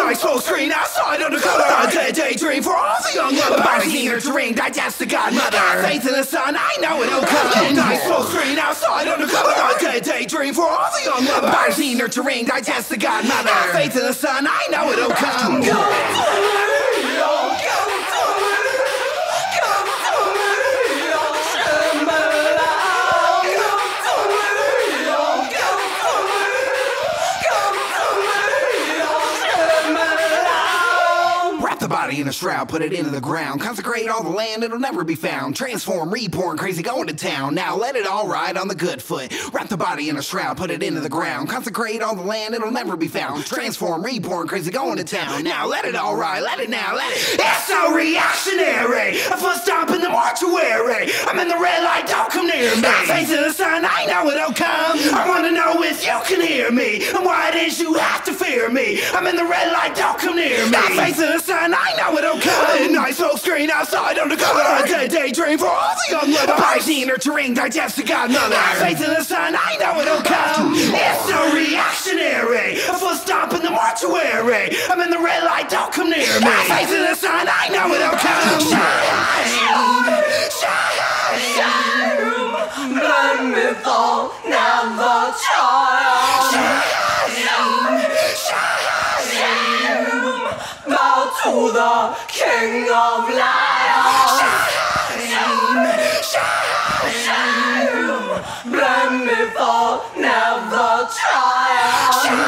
Nice full screen outside undercover. A daydream for all the young lovers. Bodies eager to ring, digest the godmother. Faith in the sun, I know it'll come. Nice full screen outside undercover. A daydream for all the young lovers. Bodies eager to ring, digest the godmother. Faith in the sun, I know it'll come. The body in a shroud, put it into the ground. Consecrate all the land, it'll never be found. Transform, reborn, crazy going to town. Now let it all ride on the good foot. Wrap the body in a shroud, put it into the ground. Consecrate all the land, it'll never be found. Transform, reborn, crazy going to town. Now let it all ride, let it now, let it. It's so reactionary. A foot stomp in the mortuary. I'm in the red light, don't come near me. Face in the sun, I know it'll come. I wanna know if you can hear me, and why it is you have to fear me. I'm in the red light, don't come near me. Face in the sun, I know it'll come. Nice full screen outside undercover. A daydream for all the young lovers. Bodies eager to ring, digest the godmother. Faith in the sun, I know it'll come. It's so reactionary. A foot stomp in the mortuary. I'm in the red light, don't come near me. Faith in the sun, I know it'll come. Shame, let me fall, never try. Bow to the King of Lions. Shame, blame me for never trying.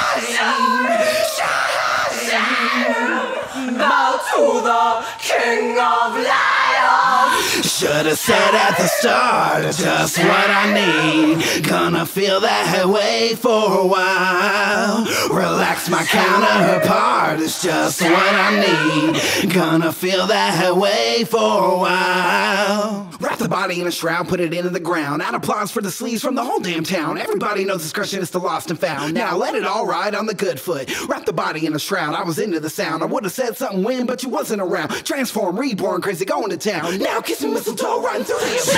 Shame, bow to the King of Lions. Should've said at the start just what I need. Gonna feel that way for a while. Relax my counterpart, it's just what I need. Gonna feel that way for a while. Wrap the body in a shroud, put it into the ground. Out applause for the sleeves from the whole damn town. Everybody knows discretion is the lost and found. Now let it all ride on the good foot. Wrap the body in a shroud, I was into the sound. I would've said something when, but you wasn't around. Transform, reborn, crazy going to town. Now kissing mistletoe riding through the air.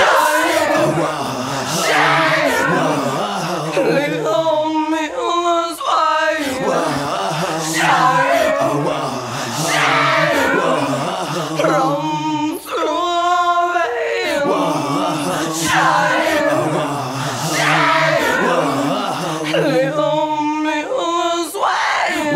Lean on me this way. Run through a vein. Lean on me this way.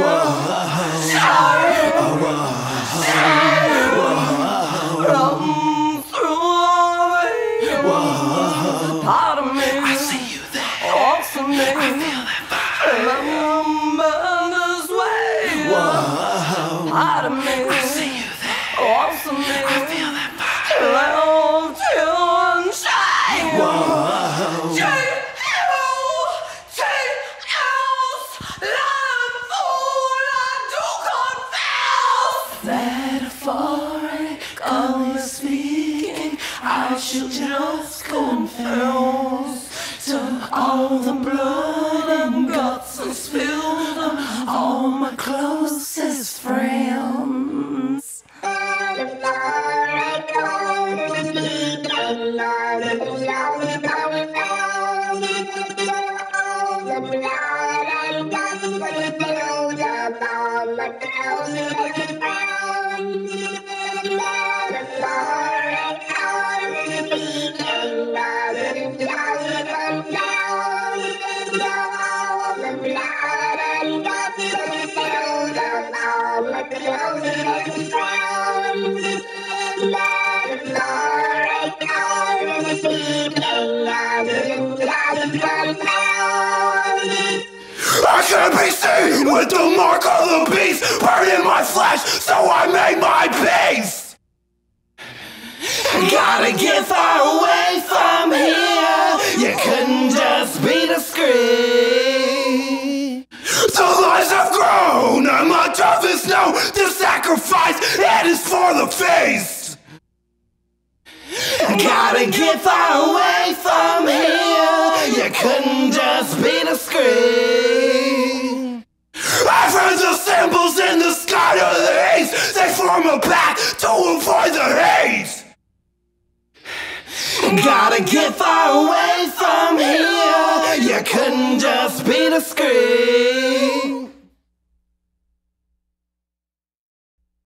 Run through a vein. Part of me, I see you there. walks in me. I feel that vibe. Remember this way. Part of me, I see you there. walks in me. I feel that vibe. Love till and shine. Take life full, I do confess. Metaphorically speaking, I should just confess to all the blood and guts and spilled on all my closest friends. I can't be seen with the mark of the beast burning my flesh, so I made my peace. Gotta get far away from here. You couldn't just be discreet. The lies have grown, and my toughest know the sacrifice, it is for the feast. Gotta get far away from here. You couldn't just be discreet. I've heard the symbols in the sky of the east. They form a path to avoid the haze. Gotta get far away from here. You couldn't just be discreet.